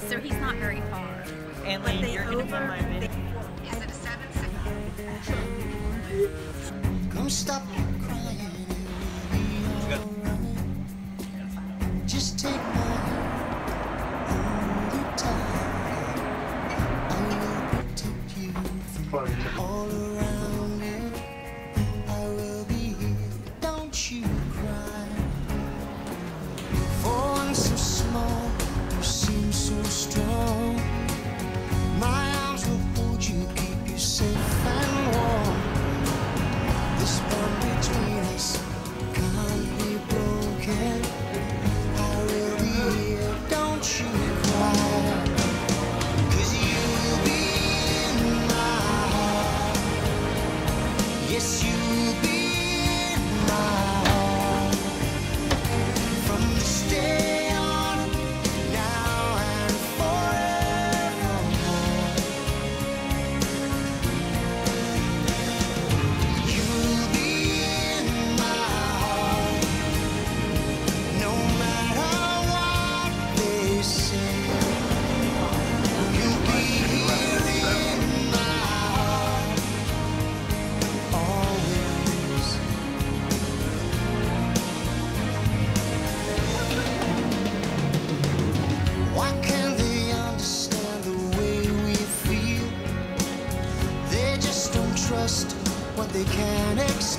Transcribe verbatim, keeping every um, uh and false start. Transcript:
so he's not very far. And But Lee, they you're gonna be over- my video. Is it a seven second? Come stop crying. Just take my hand, hold it tight. I will protect you from all around it. I will be here, don't you cry. For one so small, you seem so strong. My arms will hold you, keep you safe and warm. This bond between us can't be broken. I will be here, don't you cry. 'Cause you'll be in my heart. Yes, you'll be in my heart. From this day on, now and forevermore. You'll be in my heart. No matter what they say, you'll be here in my heart always. Why can't they understand the way we feel? They just don't trust what they can't explain.